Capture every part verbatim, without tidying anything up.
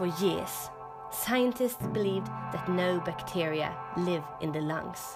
For years, scientists believed that no bacteria live in the lungs.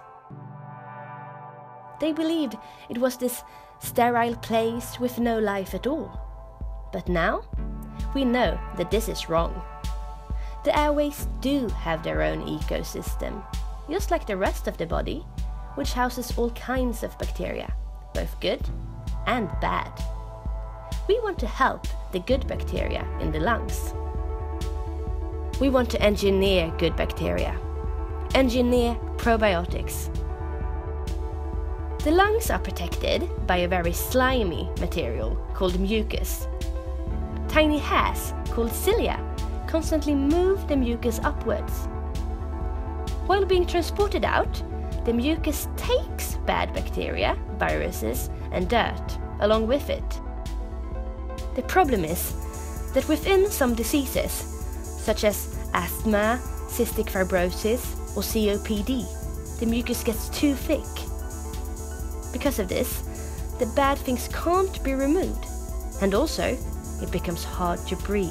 They believed it was this sterile place with no life at all. But now, we know that this is wrong. The airways do have their own ecosystem, just like the rest of the body, which houses all kinds of bacteria, both good and bad. We want to help the good bacteria in the lungs. We want to engineer good bacteria, engineer probiotics. The lungs are protected by a very slimy material called mucus. Tiny hairs called cilia constantly move the mucus upwards. While being transported out, the mucus takes bad bacteria, viruses, and dirt along with it. The problem is that within some diseases, such as asthma, cystic fibrosis, or C O P D, the mucus gets too thick. Because of this, the bad things can't be removed, and also it becomes hard to breathe.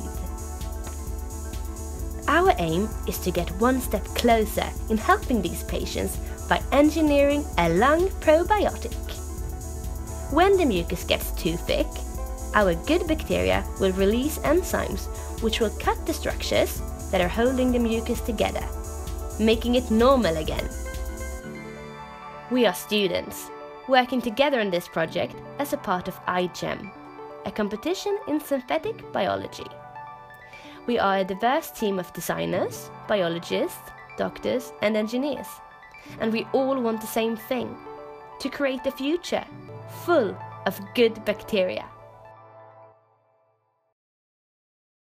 Our aim is to get one step closer in helping these patients by engineering a lung probiotic. When the mucus gets too thick, our good bacteria will release enzymes which will cut the structures that are holding the mucus together, making it normal again. We are students, working together on this project as a part of iGEM, a competition in synthetic biology. We are a diverse team of designers, biologists, doctors, and engineers, and we all want the same thing: to create a future full of good bacteria.